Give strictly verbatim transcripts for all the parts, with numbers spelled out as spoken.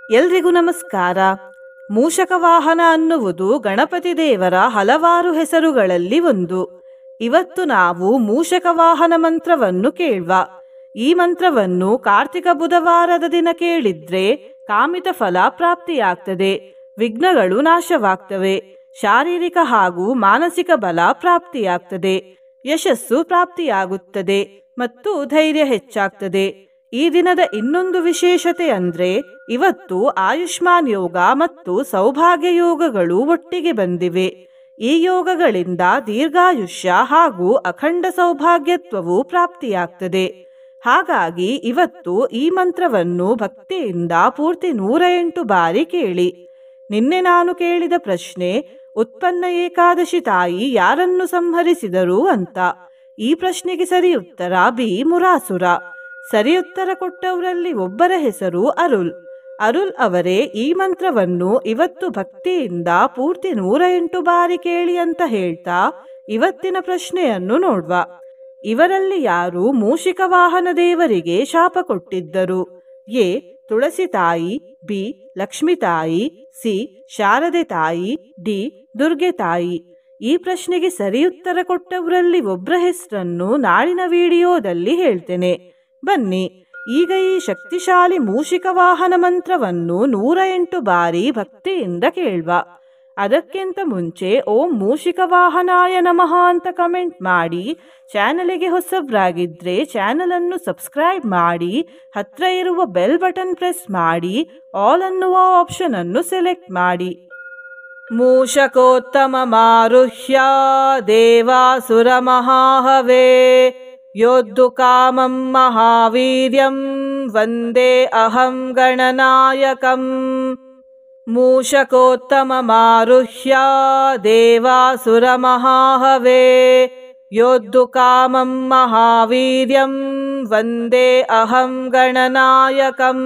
ಎಲ್ರಿಗೂ ನಮಸ್ಕಾರ. ಮೂಷಕ ವಾಹನ ಅನ್ನುವುದು ಗಣಪತಿ ದೇವರ ಹಲವಾರು ಹೆಸರುಗಳಲ್ಲಿ ಒಂದು. ಇವತ್ತು ನಾವು ಮೂಷಕ ವಾಹನ ಮಂತ್ರವನ್ನು ಕೇಳುವ. ಈ ಮಂತ್ರವನ್ನು ಕಾರ್ತಿಕ ಬುಧವಾರದ ದಿನ ಕೇಳಿದ್ರೆ ಕಾಮಿತ ಫಲ ಪ್ರಾಪ್ತಿಯಾಗ್ತದೆ, ವಿಘ್ನಗಳು ನಾಶವಾಗ್ತವೆ, ಶಾರೀರಿಕ ಹಾಗೂ ಮಾನಸಿಕ ಬಲ ಪ್ರಾಪ್ತಿಯಾಗ್ತದೆ, ಯಶಸ್ಸು ಪ್ರಾಪ್ತಿಯಾಗುತ್ತದೆ ಮತ್ತು ಧೈರ್ಯ ಹೆಚ್ಚಾಗ್ತದೆ. ಈ ದಿನದ ಇನ್ನೊಂದು ವಿಶೇಷತೆ ಅಂದ್ರೆ ಇವತ್ತು ಆಯುಷ್ಮಾನ್ ಯೋಗ ಮತ್ತು ಸೌಭಾಗ್ಯ ಯೋಗಗಳು ಒಟ್ಟಿಗೆ ಬಂದಿವೆ. ಈ ಯೋಗಗಳಿಂದ ದೀರ್ಘಾಯುಷ್ಯ ಹಾಗೂ ಅಖಂಡ ಸೌಭಾಗ್ಯತ್ವವು ಪ್ರಾಪ್ತಿಯಾಗ್ತದೆ. ಹಾಗಾಗಿ ಇವತ್ತು ಈ ಮಂತ್ರವನ್ನು ಭಕ್ತಿಯಿಂದ ಪೂರ್ತಿ ನೂರ ಎಂಟು ಬಾರಿ ಕೇಳಿ. ನಿನ್ನೆ ನಾನು ಕೇಳಿದ ಪ್ರಶ್ನೆ, ಉತ್ಪನ್ನ ಏಕಾದಶಿ ತಾಯಿ ಯಾರನ್ನು ಸಂಹರಿಸಿದರು ಅಂತ. ಈ ಪ್ರಶ್ನೆಗೆ ಸರಿ ಉತ್ತರ ಬಿ ಮುರಾಸುರ. ಸರಿ ಉತ್ತರ ಕೊಟ್ಟವರಲ್ಲಿ ಒಬ್ಬರ ಹೆಸರು ಅರುಳ್. ಅರುಳ್ ಅವರೇ ಈ ಮಂತ್ರವನ್ನು ಇವತ್ತು ಭಕ್ತಿಯಿಂದ ಪೂರ್ತಿ ನೂರ ಎಂಟು ಬಾರಿ ಕೇಳಿ ಅಂತ ಹೇಳ್ತಾ ಇವತ್ತಿನ ಪ್ರಶ್ನೆಯನ್ನು ನೋಡ್ವ. ಇವರಲ್ಲಿ ಯಾರು ಮೂಷಿಕ ವಾಹನ ದೇವರಿಗೆ ಶಾಪ ಕೊಟ್ಟಿದ್ದರು? ಎ ತುಳಸಿ ತಾಯಿ, ಬಿ ಲಕ್ಷ್ಮಿ ತಾಯಿ, ಸಿ ಶಾರದೆ ತಾಯಿ, ಡಿ ದುರ್ಗೆ ತಾಯಿ. ಈ ಪ್ರಶ್ನೆಗೆ ಸರಿ ಉತ್ತರ ಕೊಟ್ಟವರಲ್ಲಿ ಒಬ್ಬರ ಹೆಸರನ್ನು ನಾಳಿನ ವಿಡಿಯೋದಲ್ಲಿ ಹೇಳ್ತೇನೆ. ಬನ್ನಿ ಈಗ ಈ ಶಕ್ತಿಶಾಲಿ ಮೂಷಿಕ ವಾಹನ ಮಂತ್ರವನ್ನು ನೂರ ಎಂಟು ಬಾರಿ ಭಕ್ತಿಯಿಂದ ಕೇಳುವ. ಅದಕ್ಕಿಂತ ಮುಂಚೆ ಓಂ ಮೂಷಿಕ ವಾಹನಾಯ ನಮಃ ಅಂತ ಕಮೆಂಟ್ ಮಾಡಿ, ಚಾನಲಿಗೆ ಹೊಸಬ್ರಾಗಿದ್ರೆ ಚಾನಲ್ ಅನ್ನು ಸಬ್ಸ್ಕ್ರೈಬ್ ಮಾಡಿ, ಹತ್ರ ಇರುವ ಬೆಲ್ ಬಟನ್ ಪ್ರೆಸ್ ಮಾಡಿ, ಆಲ್ ಅನ್ನುವ ಆಪ್ಷನ್ ಅನ್ನು ಸೆಲೆಕ್ಟ್ ಮಾಡಿ. ಮೂಷಕೋತ್ತಮ ಮಾರುಹ್ಯ ದೇವಾಸುರ ಮಹಾಹವೇ ಯೋದ್ದು ಕಾಮಂ ಮಹಾವೀರ್ಯಂ ವಂದೇ ಅಹಂ ಗಣನಾಯಕಂ. ಮೂಷಕೋತ್ತಮ ಮಾರುಹ್ಯ ದೇವಾಸುರ ಮಹಾಹವೇ ಯೋದ್ದು ಕಾಮಂ ಮಹಾವೀರ್ಯಂ ವಂದೇ ಅಹಂ ಗಣನಾಯಕಂ.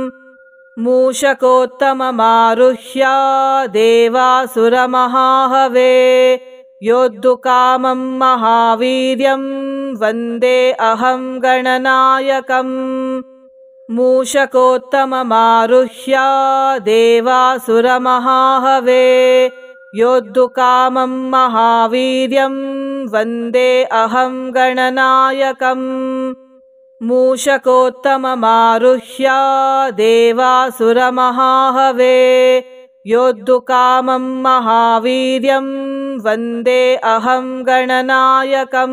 ಮೂಷಕೋತ್ತಮ ಮಾರುಹ್ಯ ದೇವಾಸುರ ಮಹಾಹವೇ ಯೋದ್ದು ಕಾಮಂ ಮಹಾವೀರ್ಯಂ ವಂದೇ ಅಹಂ ಗಣನಾಯಕಂ. ಮೂಷಕೋತ್ತಮ ಮಾರುಹ್ಯ ದೇವಾಸುರ ಮಹಾಹವೇ ಯೋದ್ದು ಕಾಮಂ ಮಹಾವೀರ್ಯಂ ವಂದೇ ಅಹಂ ಗಣನಾಯಕಂ. ಮೂಷಕೋತ್ತಮ ಮಾರುಹ್ಯ ದೇವಾಸುರ ಮಹಾಹವೇ ಯೋದ್ದು ಕಾಮಂ ಮಹಾವೀರ್ಯಂ ವಂದೇ ಅಹಂ ಗಣನಾಯಕಂ.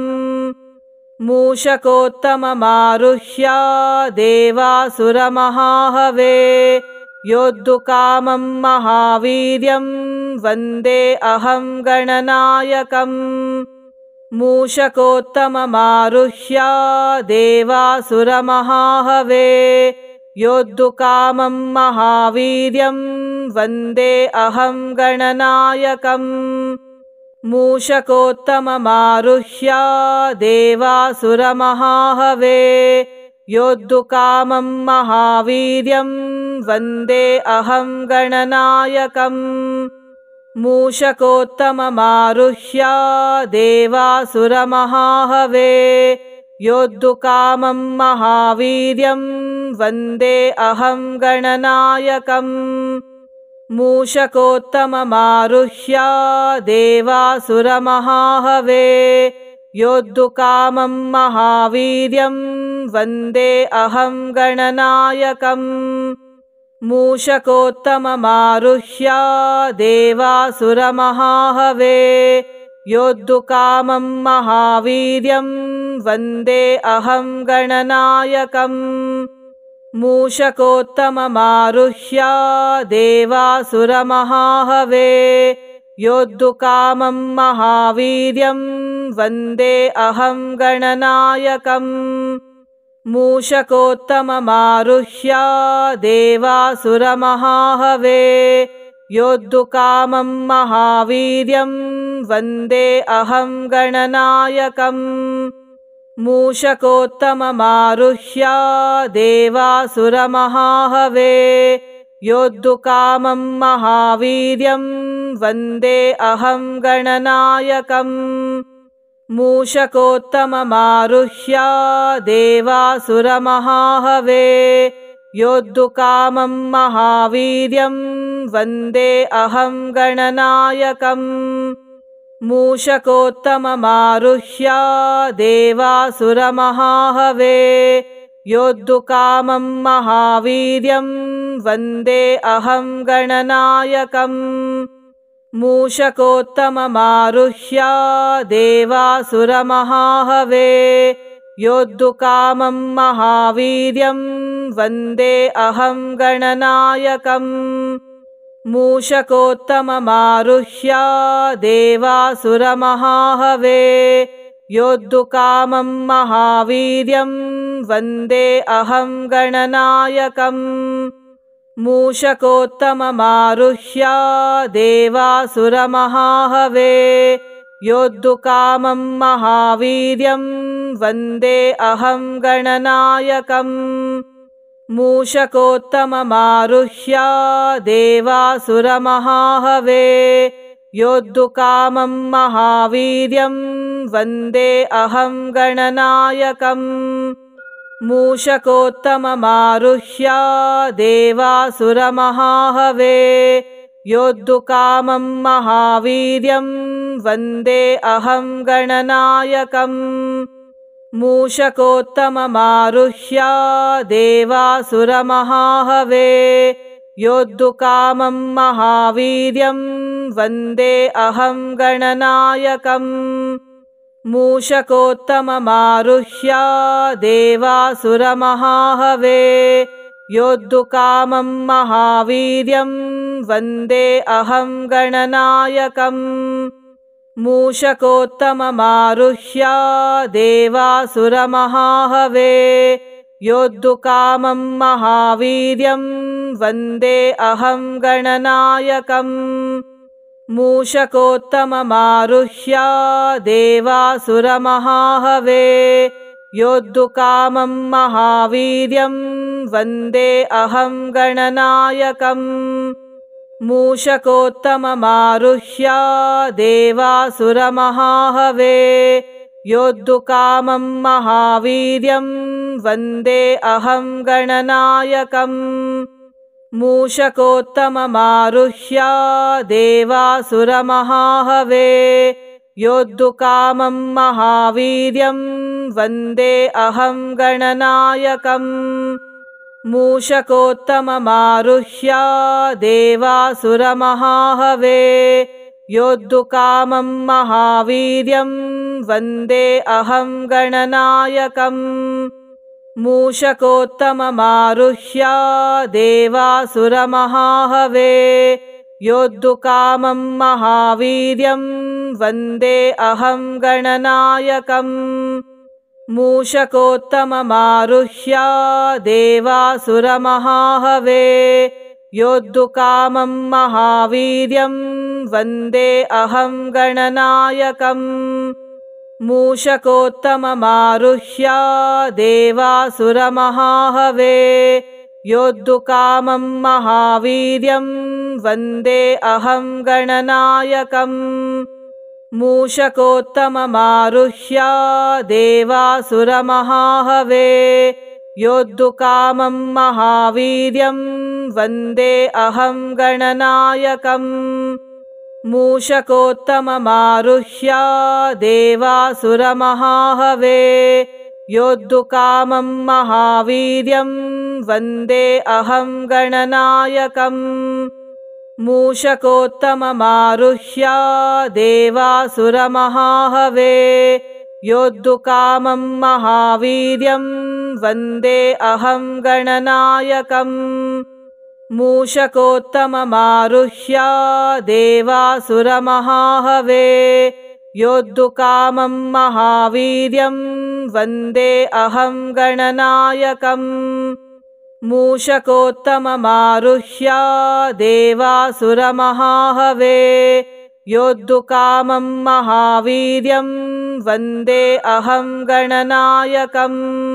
ಮೂಷಕೋತ್ತಮ ಮಾರುಹ್ಯ ದೇವಾಸುರ ಮಹಾಹವೇ ಯೋದ್ದು ಕಾಮಂ ಮಹಾವೀರ್ಯಂ ವಂದೇ ಅಹಂ ಗಣನಾಯಕಂ. ಮೂಷಕೋತ್ತಮ ಮಾರುಹ್ಯ ದೇವಾಸುರ ಮಹಾಹವೇ ಯೋದ್ದು ಕಾಮಂ ಮಹಾವೀರ್ಯಂ ವಂದೇ ಅಹಂ ಗಣನಾಯಕಂ. ಮೂಷಕೋತ್ತಮ ಮಾರುಹ್ಯ ದೇವಾಸುರ ಮಹಾಹವೇ ಯೋದ್ದು ಕಾಮಂ ಮಹಾವೀರ್ಯಂ ವಂದೇ ಅಹಂ ಗಣನಾಯಕಂ. ಮೂಷಕೋತ್ತಮ ಮಾರುಹ್ಯ ದೇವಾಸುರ ಮಹಾಹವೇ ಯೋದ್ದು ಕಾಮಂ ಮಹಾವೀರ್ಯಂ ವಂದೇ ಅಹಂ ಗಣನಾಯಕಂ. ಮೂಷಕೋತ್ತಮ ಮಾರುಹ್ಯ ದೇವಾಸುರ ಮಹಾಹವೇ ಯೋದ್ದು ಕಾಮಂ ಮಹಾವೀರ್ಯಂ ವಂದೇ ಅಹಂ ಗಣನಾಯಕಂ. ಮೂಷಕೋತ್ತಮ ಮಾರುಹ್ಯ ದೇವಾಸುರ ಮಹಾಹವೇ ಯೋದ್ದು ಕಾಮಂ ಮಹಾವೀರ್ಯಂ ವಂದೇ ಅಹಂ ಗಣನಾಯಕಂ. ಮೂಷಕೋತ್ತಮ ಮಾರುಹ್ಯ ದೇವಾಸುರ ಮಹಾಹವೇ ಯೋದ್ದು ಕಾಮಂ ಮಹಾವೀರ್ಯಂ ವಂದೇ ಅಹಂ ಗಣನಾಯಕಂ. ಮೂಷಕೋತ್ತಮ ಮಾರುಹ್ಯ ದೇವಾಸುರ ಮಹಾಹವೇ ಯೋದ್ದು ಕಾಮಂ ಮಹಾವೀರ್ಯಂ ವಂದೇ ಅಹಂ ಗಣನಾಯಕಂ. ಮೂಷಕೋತ್ತಮ ಮಾರುಹ್ಯ ದೇವಾಸುರ ಮಹಾಹವೇ ಯೋದ್ದು ಕಾಮಂ ಮಹಾವೀರ್ಯಂ ವಂದೇ ಅಹಂ ಗಣನಾಯಕಂ. ಮೂಷಕೋತ್ತಮ ಮಾರುಹ್ಯ ದೇವಾಸುರ ಮಹಾಹವೇ योद्धुकामं महावीर्यं वन्दे अहं गणनायकम् मूषकोत्तममारुह्य देवासुरमहाहवे योद्धुकामं महावीर्यं वन्दे अहं गणनायकम् मूषकोत्तममारुह्य देवासुरमहाहवे योद्धुकामं महावीर्यं वन्दे अहं गणनायकम् मूषकोत्तममारुह्य देवासुरमहाहवे योद्धुकामं महावीर्यं वन्दे अहं गणनायकम् मूषकोत्तममारुह्य देवासुरमहाहवे योद्धुकामं महावीर्यं वन्दे अहं गणनायकम् मूषकोत्तममारुह्य देवासुरमहाहवे योद्धुकामं महावीर्यं वन्दे अहं गणनायकम् मूषकोत्तममारुह्य देवासुरमहाहवे योद्धुकामं महावीर्यं वन्दे अहं गणनायकम् मूषकोत्तममारुह्य देवासुरमहाहवे योद्धुकामं महावीर्यं वन्दे अहं गणनायकम् मूषकोत्तममारुह्य देवासुरमहाहवे योद्धुकामं महावीर्यं वन्दे अहं गणनायकम् मूषकोत्तममारुह्य देवासुरमहाहवे योद्धुकामं महावीर्यं वन्दे अहं गणनायकम् मूषकोत्तममारुह्य देवासुरमहाहवे योद्धुकामं महावीर्यं वन्दे अहं गणनायकम् मूषकोत्तममारुह्य देवासुरमहाहवे योद्धुकामं महावीर्यं वन्दे अहं गणनायकम् मूषकोत्तममारुह्य देवासुरमहाहवे योद्धुकामं महावीर्यं वन्दे अहं गणनायकम् मूषकोत्तममारुह्य देवासुरमहाहवे योद्धुकामं महावीर्यं वन्दे अहं गणनायकम् मूषकोत्तममारुह्य देवासुरमहाहवे योद्धुकामं महावीर्यं वन्दे अहं गणनायकम् मूषकोत्तममारुह्य देवासुरमहाहवे योद्धुकामं महावीर्यं वन्दे अहं गणनायकम् मूषकोत्तममारुह्य देवासुरमहाहवे योद्धुकामं महावीर्यं वन्दे अहं गणनायकम् मूषकोत्तममारुह्य देवासुरमहाहवे योद्धुकामं महावीर्यं वन्दे अहं गणनायकम् मूषकोत्तममारुह्य देवासुरमहाहवे योद्धुकामं महावीर्यं वन्दे अहं गणनायकम् मूषकोत्तममारुह्य देवासुरमहाहवे योद्धुकामं महावीर्यं वन्दे अहं गणनायकम् मूषकोत्तममारुह्य देवासुरमहाहवे योद्धुकामं महावीर्यं वन्दे अहं गणनायकम् मूषकोत्तममारुह्य देवासुरमहाहवे योद्धुकामं महावीर्यं वन्दे अहं गणनायकम्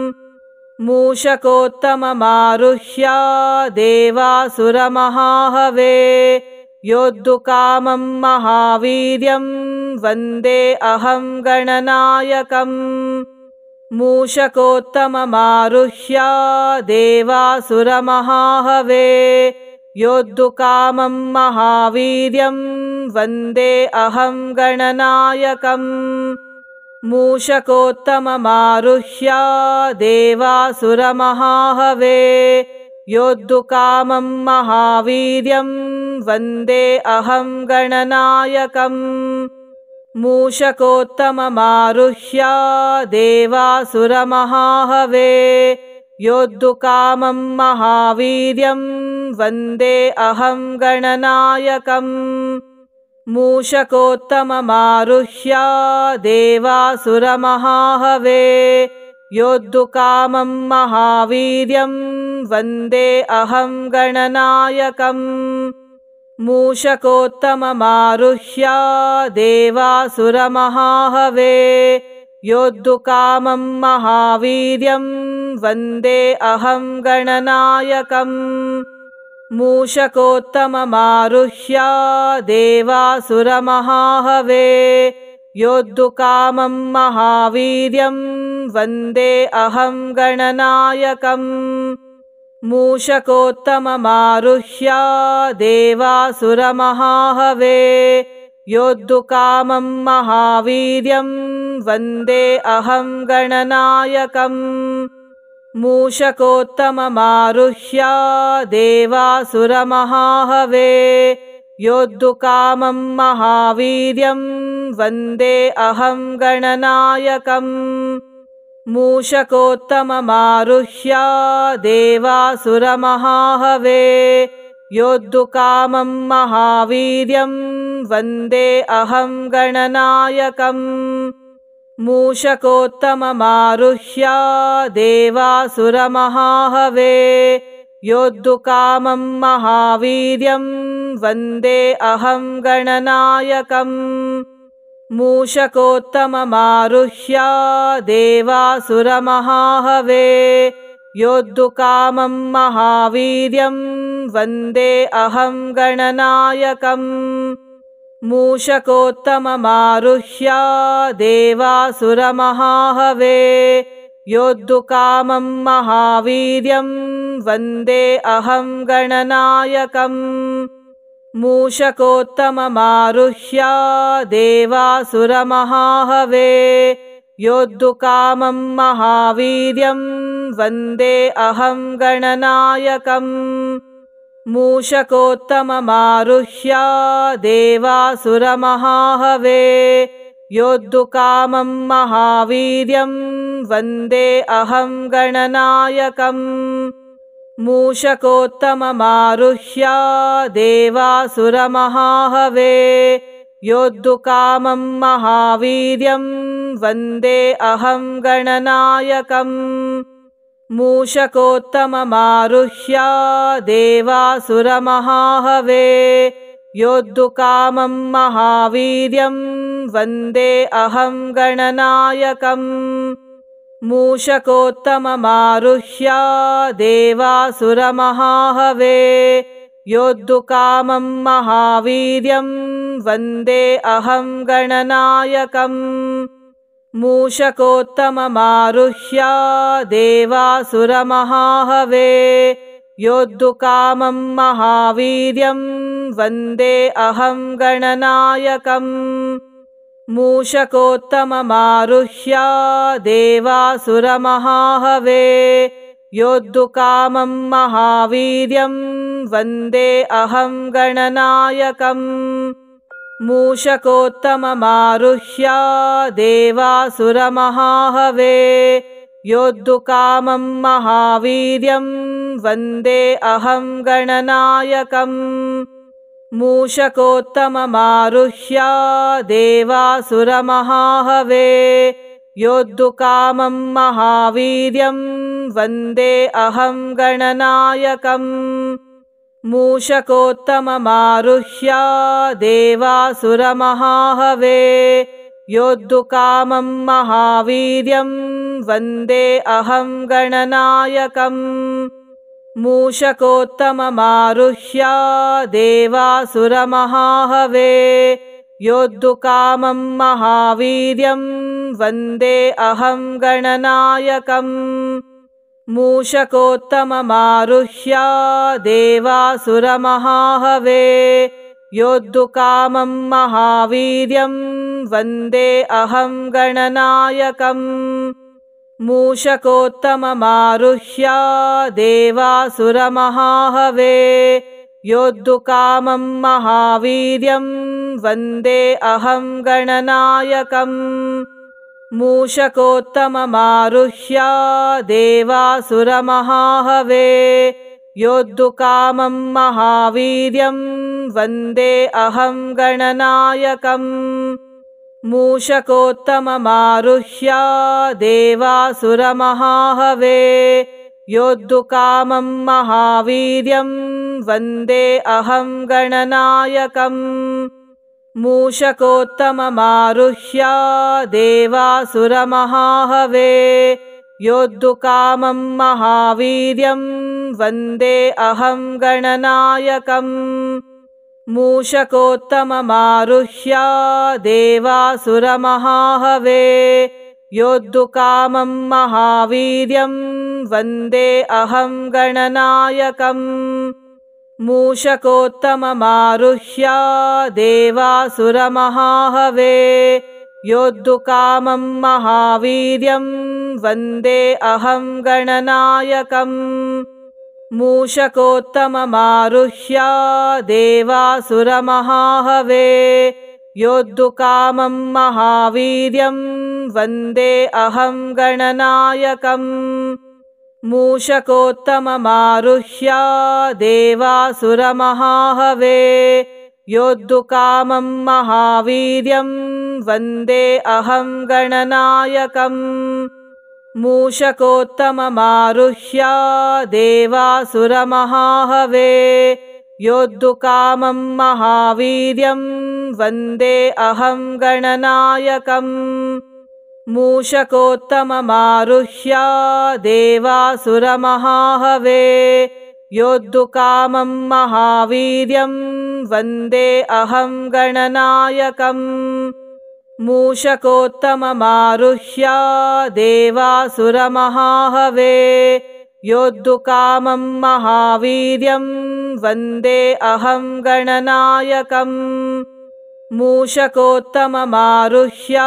मूषकोत्तममारुह्य देवासुरमहाहवे योद्धुकामं महावीर्यं वन्दे अहं गणनायकम् मूषकोत्तममारुह्य देवासुरमहाहवे योद्धुकामं महावीर्यं वन्दे अहं गणनायकम् मूषकोत्तममारुह्य देवासुरमहाहवे योद्धुकामं महावीर्यं वन्दे अहं गणनायकम् मूषकोत्तममारुह्य देवासुरमहाहवे योद्धुकामं महावीर्यं वन्दे अहं गणनायकम् मूषकोत्तममारुह्य देवासुरमहाहवे योद्धुकामं महावीर्यं वन्दे अहं गणनायकम् मूषकोत्तममारुह्य देवासुरमहाहवे योद्धुकामं महावीर्यं वन्दे अहं गणनायकम् मूषकोत्तममारुह्य देवासुरमहाहवे योद्धुकामं महावीर्यं वन्दे अहं गणनायकम् मूषकोत्तममारुह्य देवासुरमहाहवे योद्धुकामं महावीर्यं वन्दे अहं गणनायकम् मूषकोत्तममारुह्य देवासुरमहाहवे योद्धुकामं महावीर्यं वन्दे अहं गणनायकम् मूषकोत्तममारुह्य देवासुरमहाहवे योद्धुकामं महावीर्यं वन्दे अहं गणनायकम् मूषकोत्तममारुह्य देवासुरमहाहवे योद्धुकामं महावीर्यं वन्दे अहं गणनायकम् मूषकोत्तममारुह्य देवासुरमहाहवे योद्धुकामं महावीर्यं वन्दे अहं गणनायकम् मूषकोत्तममारुह्य देवासुरमहाहवे योद्धुकामं महावीर्यं वन्दे अहं गणनायकम् मूषकोत्तममारुह्य देवासुरमहाहवे योद्धुकामं महावीर्यं वन्दे अहं गणनायकम् मूषकोत्तममारुह्य देवासुरमहाहवे योद्धुकामं महावीर्यं वन्दे अहं गणनायकम् मूषकोत्तममारुह्य देवासुरमहाहवे योद्धुकामं महावीर्यं वन्दे अहं गणनायकम् मूषकोत्तममारुह्य देवासुरमहाहवे योद्धुकामं महावीर्यं वन्दे अहं गणनायकम् मूषकोत्तममारुह्य देवासुरमहाहवे योद्धुकामं महावीर्यं वन्दे अहं गणनायकम् मूषकोत्तममारुह्य देवासुरमहाहवे योद्धुकामं महावीर्यं वन्दे अहं गणनायकम् मूषकोत्तममारुह्य देवासुरमहाहवे योद्धुकामं महावीर्यं वन्दे अहं गणनायकम् मूषकोत्तममारुह्य देवासुरमहाहवे योद्धुकामं महावीर्यं वन्दे अहं गणनायकम् मूषकोत्तममारुह्य देवासुरमहाहवे योद्धुकामं महावीर्यं वन्दे अहं गणनायकम् मूषकोत्तममारुह्य देवासुरमहाहवे योद्धुकामं महावीर्यं वन्दे अहं गणनायकम् मूषकोत्तममारुह्य देवासुरमहाहवे योद्धुकामं महावीर्यं वन्दे अहं गणनायकम् मूषकोत्तममारुह्य देवासुरमहाहवे योद्धुकामं महावीर्यं वन्दे अहं गणनायकम् मूषकोत्तममारुह्य देवासुरमहाहवे योद्धुकामं महावीर्यं वन्दे अहं गणनायकम् मूषकोत्तममारुह्य देवासुरमहाहवे योद्धुकामं महावीर्यं वन्दे अहं गणनायकम् मूषकोत्तममारुह्य देवासुरमहाहवे योद्धुकामं महावीर्यं वन्दे अहं गणनायकम् मूषकोत्तममारुह्य देवासुरमहाहवे योद्धुकामं महावीर्यं वन्दे अहं गणनायकम् मूषकोत्तममारुह्य देवासुरमहाहवे योद्धुकामं महावीर्यं वन्दे अहं गणनायकम् मूषकोत्तममारुह्य देवासुरमहाहवे योद्धुकामं महावीर्यं वन्दे अहं गणनायकम् मूषकोत्तममारुह्य देवासुरमहाहवे योद्धुकामं महावीर्यं वन्दे अहं गणनायकम् मूषकोत्तममारुह्य देवासुरमहाहवे योद्धुकामं महावीर्यं वन्दे अहं गणनायकम् मूषकोत्तममारुह्य देवासुरमहाहवे योद्धुकामं महावीर्यं वन्दे अहं गणनायकम् मूषकोत्तममारुह्य देवासुरमहाहवे योद्धुकामं महावीर्यं वन्दे अहं गणनायकम् मूषकोत्तममारुह्य देवासुरमहाहवे योद्धुकामं महावीर्यं वन्दे अहं गणनायकम् मूषकोत्तममारुह्य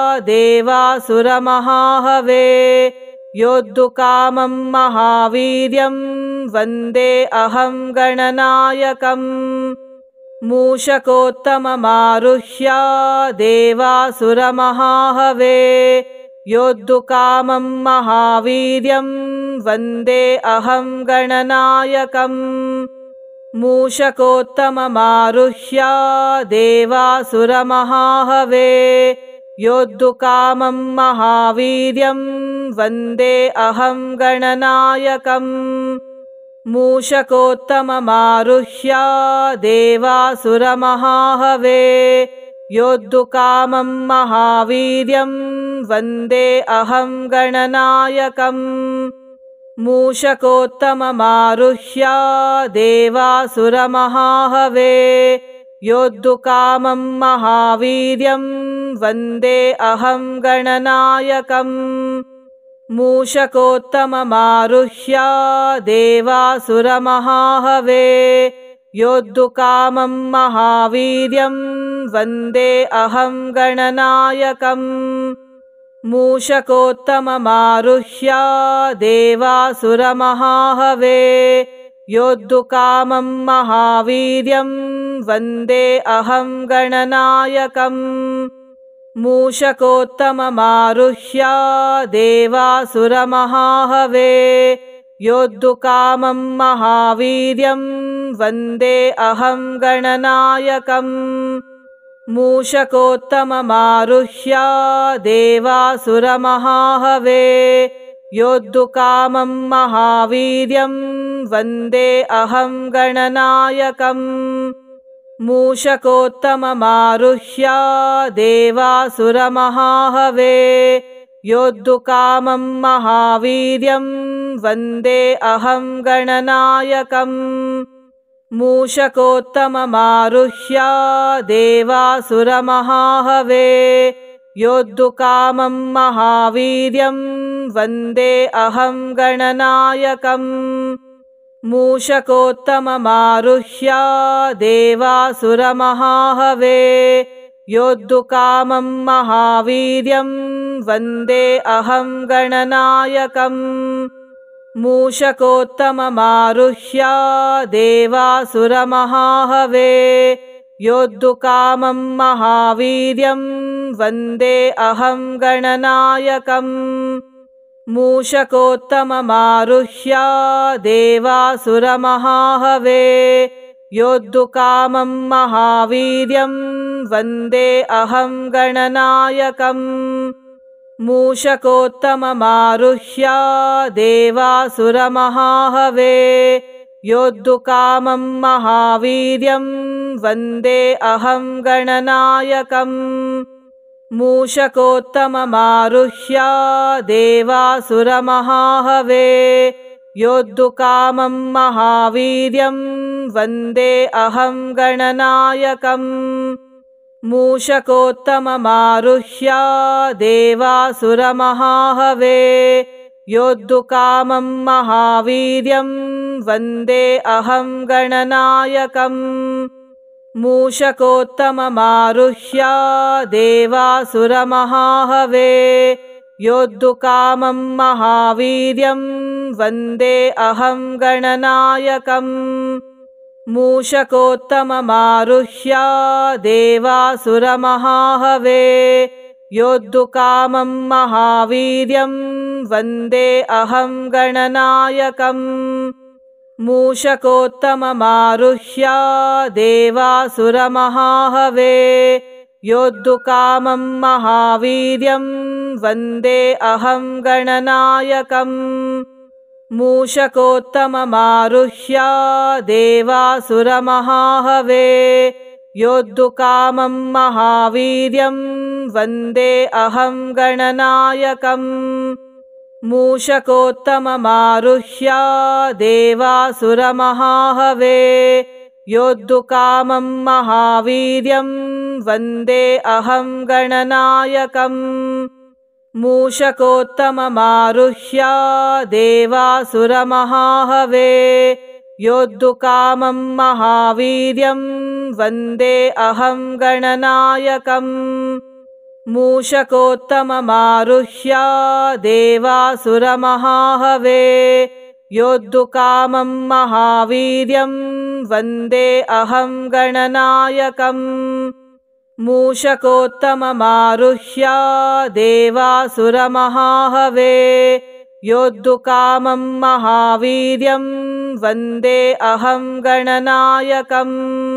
देवासुरमहाहवे योद्धुकामं महावीर्यं वन्दे अहं गणनायकम् मूषकोत्तममारुह्य देवासुरमहाहवे योद्धुकामं महावीर्यं वन्दे अहं गणनायकम् मूषकोत्तममारुह्य देवासुरमहाहवे योद्धुकामं महावीर्यं वन्दे अहं गणनायकम् मूषकोत्तममारुह्य देवासुरमहाहवे योद्धुकामं महावीर्यं वन्दे अहं गणनायकम् मूषकोत्तममारुह्य देवासुरमहाहवे योद्धुकामं महावीर्यं वन्दे अहं गणनायकम् मूषकोत्तममारुह्य देवासुरमहाहवे योद्धुकामं महावीर्यं वन्दे अहं गणनायकम् मूषकोत्तममारुह्य देवासुरमहाहवे योद्धुकामं महावीर्यं वन्दे अहं गणनायकम् मूषकोत्तममारुह्य देवासुरमहाहवे योद्धुकामं महावीर्यं वन्दे अहं गणनायकम् मूषकोत्तममारुह्य देवासुरमहाहवे योद्धुकामं महावीर्यं वन्दे अहं गणनायकम् मूषकोत्तममारुह्य देवासुरमहाहवे योद्धुकामं महावीर्यं वन्दे अहं गणनायकम् ಮೂಷಕೋತ್ತಮಮಾರುಹ್ಯ ದೇವಾಸುರಮಹಾಹವೇ ಯೋದ್ಧುಕಾಮಂ ಮಹಾವೀರ್ಯಂ ವಂದೇ ಅಹಂ ಗಣನಾಯಕಂ. ಮೂಷಕೋತ್ತಮಮಾರುಹ್ಯ ದೇವಾಸುರಮಹಾಹವೇ ಯೋದ್ಧುಕಾಮಂ ಮಹಾವೀರ್ಯಂ ವಂದೇ ಅಹಂ ಗಣನಾಯಕಂ. ಮೂಷಕೋತ್ತಮಮಾರುಹ್ಯ ದೇವಾಸುರಮಹಾಹವೇ ಯೋದ್ಧುಕಾಮಂ ಮಹಾವೀರ್ಯಂ ವಂದೇ ಅಹಂ ಗಣನಾಯಕಂ. ಮೂಷಕೋತ್ತಮಮಾರುಹ್ಯ ದೇವಾಸುರಮಹಾಹವೇ ಯೋದ್ಧುಕಾಮಂ ಮಹಾವೀರ್ಯಂ ವಂದೇ ಅಹಂ ಗಣನಾಯಕಂ. ಮೂಷಕೋತ್ತಮಮಾರುಹ್ಯ ದೇವಾಸುರಮಹಾಹವೇ ಯೋದ್ಧುಕಾಮಂ ಮಹಾವೀರ್ಯಂ ವಂದೇ ಅಹಂ ಗಣನಾಯಕಂ. ಮೂಷಕೋತ್ತಮಮಾರುಹ್ಯ ದೇವಾಸುರಮಹಾಹವೇ ಯೋದ್ಧುಕಾಮಂ ಮಹಾವೀರ್ಯಂ ವಂದೇ ಅಹಂ ಗಣನಾಯಕಂ. ಮೂಷಕೋತ್ತಮಮಾರುಹ್ಯ ದೇವಾಸುರಮಹಾಹವೇ ಯೋದ್ಧುಕಾಮಂ ಮಹಾವೀರ್ಯಂ ವಂದೇ ಅಹಂ ಗಣನಾಯಕಂ. ಮೂಷಕೋತ್ತಮಮಾರುಹ್ಯ ದೇವಾಸುರಮಹಾಹವೇ ಯೋದ್ಧುಕಾಮಂ ಮಹಾವೀರ್ಯಂ ವಂದೇ ಅಹಂ ಗಣನಾಯಕಂ. ಮೂಷಕೋತ್ತಮಮಾರುಹ್ಯ ದೇವಾಸುರಮಹಾಹವೇ ಯೋದ್ಧುಕಾಮಂ ಮಹಾವೀರ್ಯಂ ವಂದೇ ಅಹಂ ಗಣನಾಯಕಂ. ಮೂಷಕೋತ್ತಮಮಾರುಹ್ಯ ದೇವಾಸುರಮಹಾಹವೇ ಯೋದ್ಧುಕಾಮಂ ಮಹಾವೀರ್ಯಂ ವಂದೇ ಅಹಂ ಗಣನಾಯಕಂ. ಮೂಷಕೋತ್ತಮಮಾರುಹ್ಯ ದೇವಾಸುರಮಹಾಹವೇ ಯೋದ್ಧುಕಾಮಂ ಮಹಾವೀರ್ಯಂ ವಂದೇ ಅಹಂ ಗಣನಾಯಕಂ. ಮೂಷಕೋತ್ತಮಮಾರುಹ್ಯ ದೇವಾಸುರಮಹಾಹವೇ ಯೋದ್ಧುಕಾಮಂ ಮಹಾವೀರ್ಯಂ ವಂದೇ ಅಹಂ ಗಣನಾಯಕಂ. ಮೂಷಕೋತ್ತಮಮಾರುಹ್ಯ ದೇವಾಸುರಮಹಾಹವೇ ಯೋದ್ಧುಕಾಮಂ ಮಹಾವೀರ್ಯಂ ವಂದೇ ಅಹಂ ಗಣನಾಯಕಂ. ಮೂಷಕೋತ್ತಮಮಾರುಹ್ಯ ದೇವಾಸುರಮಹಾಹವೇ ಯೋದ್ಧುಕಾಮಂ ಮಹಾವೀರ್ಯಂ ವಂದೇ ಅಹಂ ಗಣನಾಯಕಂ. ಮೂಷಕೋತ್ತಮಮಾರುಹ್ಯ ದೇವಾಸುರಮಹಾಹವೇ ಯೋದ್ಧುಕಾಮಂ ಮಹಾವೀರ್ಯಂ ವಂದೇ ಅಹಂ ಗಣನಾಯಕಂ.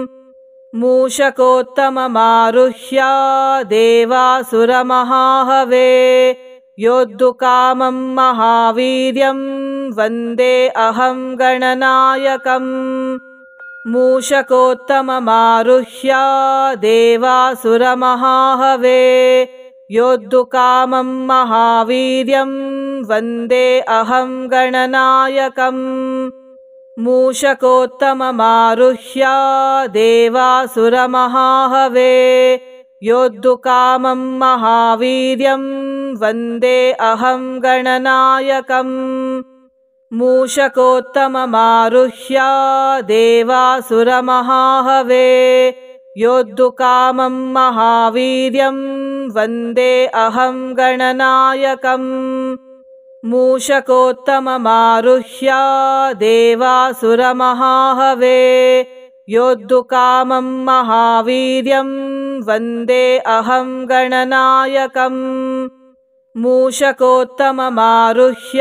ಮೂಷಕೋತ್ತಮಮಾರುಹ್ಯ ದೇವಾಸುರಮಹಾಹವೇ ಯೋದ್ಧುಕಾಮಂ ಮಹಾವೀರ್ಯಂ ವಂದೇ ಅಹಂ ಗಣನಾಯಕಂ. ಮೂಷಕೋತ್ತಮಮಾರುಹ್ಯ ದೇವಾಸುರಮಹಾಹವೇ ಯೋದ್ಧುಕಾಮಂ ಮಹಾವೀರ್ಯಂ ವಂದೇ ಅಹಂ ಗಣನಾಯಕಂ. ಮೂಷಕೋತ್ತಮಮಾರುಹ್ಯ ದೇವಾಸುರಮಹಾಹವೇ ಯೋದ್ಧುಕಾಮಂ ಮಹಾವೀರ್ಯಂ ವಂದೇ ಅಹಂ ಗಣನಾಯಕಂ. ಮೂಷಕೋತ್ತಮಮಾರುಹ್ಯ ದೇವಾಸುರಮಹಾಹವೇ ಯೋದ್ಧುಕಾಮಂ ಮಹಾವೀರ್ಯಂ ವಂದೇ ಅಹಂ ಗಣನಾಯಕಂ. ಮೂಷಕೋತ್ತಮಮಾರುಹ್ಯ ದೇವಾಸುರಮಹಾಹವೇ ಯೋದ್ಧುಕಾಮಂ ಮಹಾವೀರ್ಯಂ ವಂದೇ ಅಹಂ ಗಣನಾಯಕಂ. ಮೂಷಕೋತ್ತಮಮಾರುಹ್ಯ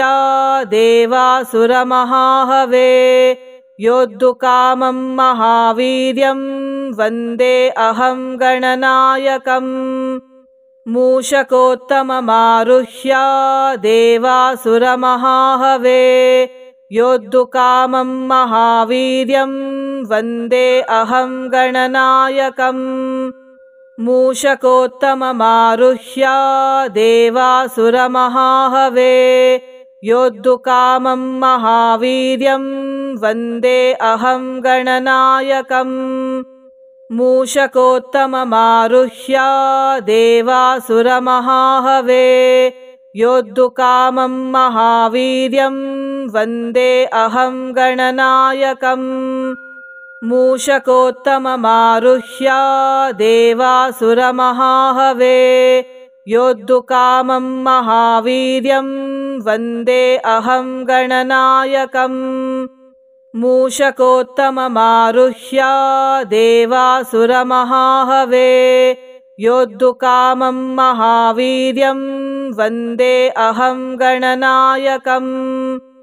ದೇವಾಸುರಮಹಾಹವೇ ಯೋದ್ಧುಕಾಮಂ ಮಹಾವೀರ್ಯಂ ವಂದೇ ಅಹಂ ಗಣನಾಯಕಂ. ಮೂಷಕೋತ್ತಮಮಾರುಹ್ಯ ದೇವಾಸುರಮಹಾಹವೇ ಯೋದ್ಧುಕಾಮಂ ಮಹಾವೀರ್ಯಂ ವಂದೇ ಅಹಂ ಗಣನಾಯಕಂ. ಮೂಷಕೋತ್ತಮಮಾರುಹ್ಯ ದೇವಾಸುರಮಹಾಹವೇ योद्धुकामं महावीर्यं वन्दे अहं गणनायकम् मूषकोत्तममारुह्य देवासुरमहाहवे योद्धुकामं महावीर्यं वन्दे अहं गणनायकम् मूषकोत्तममारुह्य देवासुरमहाहवे योद्धुकामं महावीर्यं वन्दे अहं गणनायकम् मूषकोत्तममारुह्य देवासुरमहाहवे योद्धुकामं महावीर्यं वन्दे अहं गणनायकम्